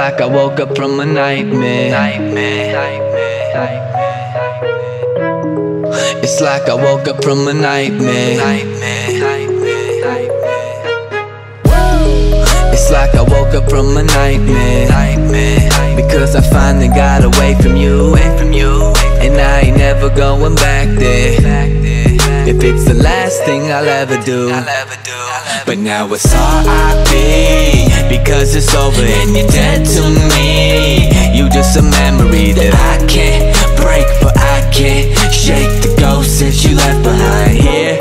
like I woke up from a nightmare. It's like I woke up from a nightmare. It's like I woke up from a nightmare. Because I finally got away from you, and I ain't never going back there. If it's the last thing I'll ever do. But now it's R.I.P. because it's over and you're dead to me. You just a memory that I can't break, but I can't shake the ghost that you left behind here.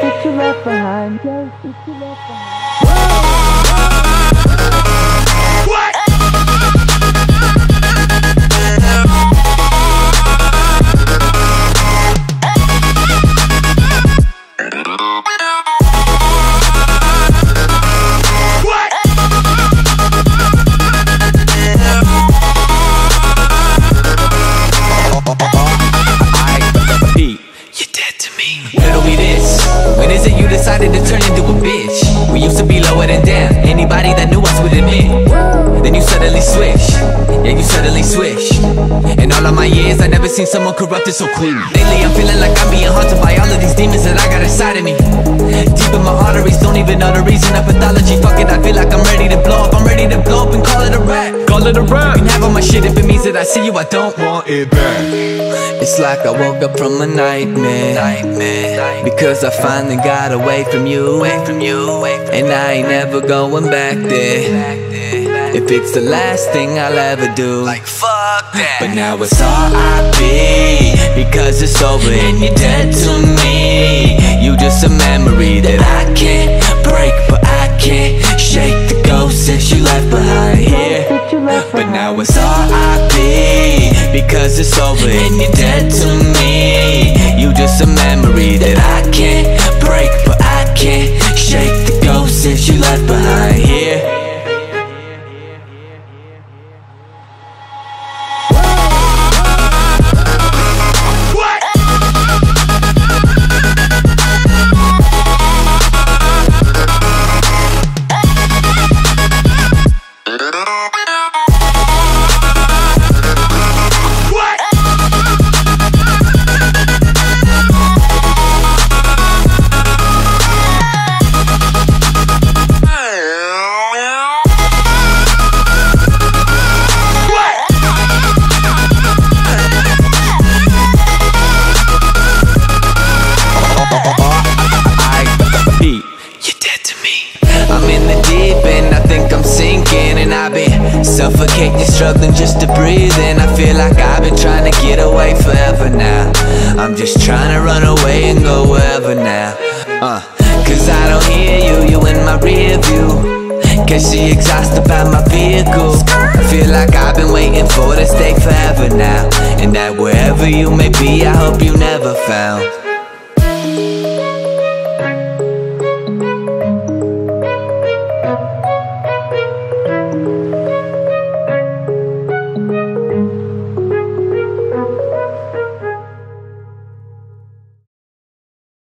When is it you decided to turn into a bitch? We used to be lower than down, anybody that knew us would admit. Then you suddenly switch, yeah, you suddenly switch. In all of my years, I never seen someone corrupted so quick. Lately I'm feeling like I'm being haunted by all of these demons that I got inside of me. Deep in my arteries, don't even know the reason of pathology. Fuck it, I feel like I'm ready to blow up. I'm ready to blow up and call it a rap. Call it a rap. You can have all my shit if it means that I see you, I don't want it back. It's like I woke up from a nightmare. Because I finally got away from you, and I ain't never going back there. If it's the last thing I'll ever do, like fuck that. But now it's R.I.P. because it's over and you're dead to me. You just a memory that I can't break, but I can't shake the ghost that you left behind here. But now it's R.I.P. because it's over and you're dead to me. You just a memory that I can't break, but I can't shake the ghost that you left behind here. Suffocating, struggling just to breathe, and I feel like I've been trying to get away forever now. I'm just trying to run away and go wherever now. Cause I don't hear you, you in my rear view. Cause she exhausted by my vehicle. I feel like I've been waiting for this day forever now, and that wherever you may be, I hope you never found